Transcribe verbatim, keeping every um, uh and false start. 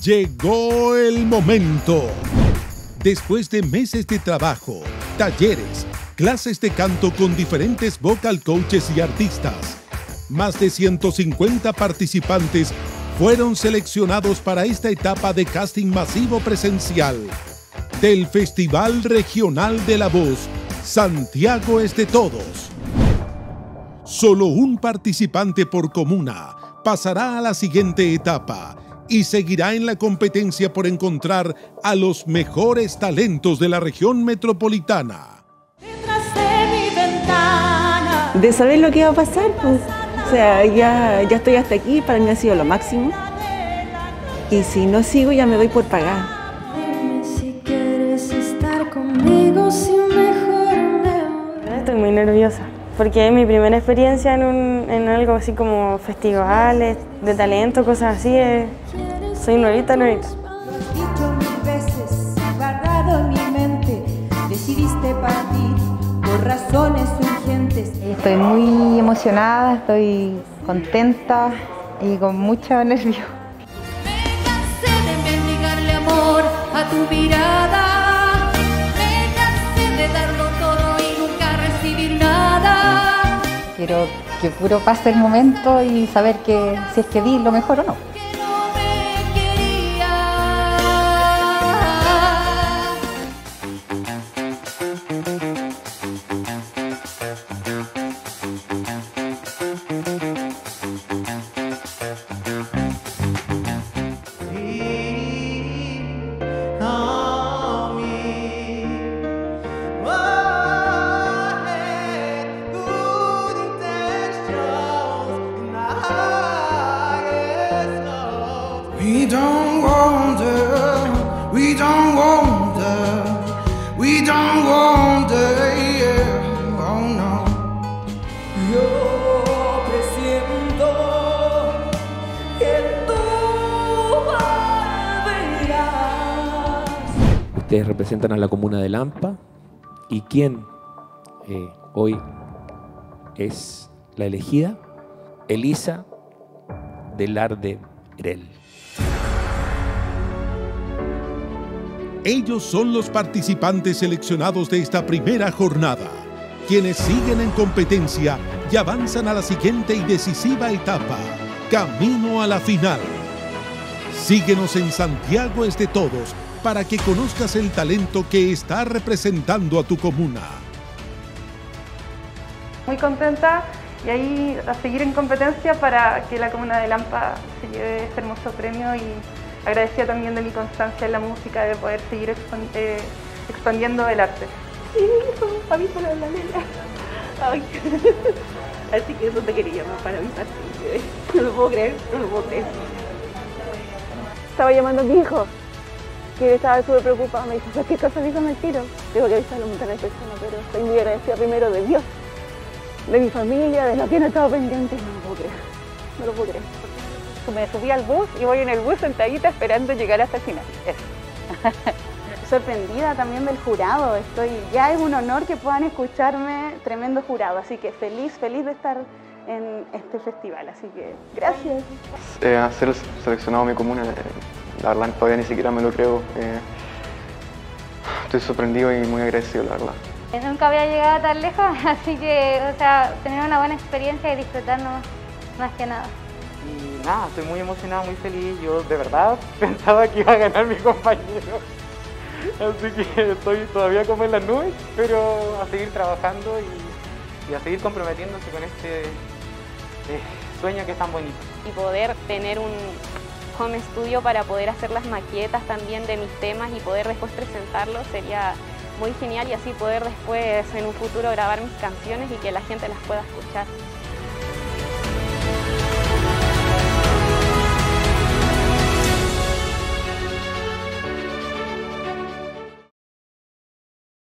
Llegó el momento. Después de meses de trabajo, talleres, clases de canto con diferentes vocal coaches y artistas, más de ciento cincuenta participantes fueron seleccionados para esta etapa de casting masivo presencial del Festival Regional de la Voz Santiago es de Todos. Solo un participante por comuna pasará a la siguiente etapa y seguirá en la competencia por encontrar a los mejores talentos de la región metropolitana. Detrás de mi ventana. De saber lo que va a pasar, pues, o sea, ya, ya estoy hasta aquí, para mí ha sido lo máximo. Y si no sigo, ya me doy por pagar. Dime si quieres estar conmigo, si mejor me voy. Estoy muy nerviosa, porque es mi primera experiencia en, un, en algo así como festivales de talento, cosas así. Es, soy nuevita, nuevita. Lo has dicho mil veces, guardado en mi mente. Decidiste partir por razones urgentes. Estoy muy emocionada, estoy contenta y con mucho nervio. Me cansé de mendigarle amor a tu mirada. Me cansé de darlo todo y nunca recibir nada. Quiero que puro pase el momento y saber que si es que di lo mejor o no. Que no me quería. We don't wonder, we don't wonder, we don't wonder, yeah, oh no. Yo presiento que tú volverás. Ustedes representan a la comuna de Lampa y quién eh, hoy es la elegida, Elisa Delarde Erel. Ellos son los participantes seleccionados de esta primera jornada, quienes siguen en competencia y avanzan a la siguiente y decisiva etapa, camino a la final. Síguenos en Santiago es de Todos para que conozcas el talento que está representando a tu comuna. Muy contenta y ahí a seguir en competencia para que la comuna de Lampa se lleve este hermoso premio, y agradecida también de mi constancia en la música, de poder seguir expand eh, expandiendo el arte. Sí, son papi por la nena. Ay. Así que eso te quería llamar para avisarte. No lo puedo creer, no lo puedo creer. Estaba llamando a mi hijo, que estaba súper preocupado. Me dijo, ¿qué cosa me hizo el tiro? Tengo que avisarle a un montón de personas, pero estoy muy agradecida primero de Dios, de mi familia, de lo que no estaba pendiente. No lo puedo creer, no lo puedo creer. Me subí al bus y voy en el bus sentadita esperando llegar hasta el final. Eso. Sorprendida también del jurado. Estoy, ya es un honor que puedan escucharme, tremendo jurado. Así que feliz, feliz de estar en este festival. Así que gracias. Eh, a ser seleccionado a mi comuna, eh, la verdad todavía ni siquiera me lo creo. Eh, estoy sorprendido y muy agradecido, la verdad. Nunca había llegado tan lejos, así que, o sea, tener una buena experiencia y disfrutarnos más que nada. Y nada, estoy muy emocionado, muy feliz. Yo de verdad pensaba que iba a ganar mi compañero. Así que estoy todavía como en las nubes, pero a seguir trabajando y, y a seguir comprometiéndose con este eh, sueño que es tan bonito. Y poder tener un home studio para poder hacer las maquetas también de mis temas y poder después presentarlos sería muy genial, y así poder después en un futuro grabar mis canciones y que la gente las pueda escuchar.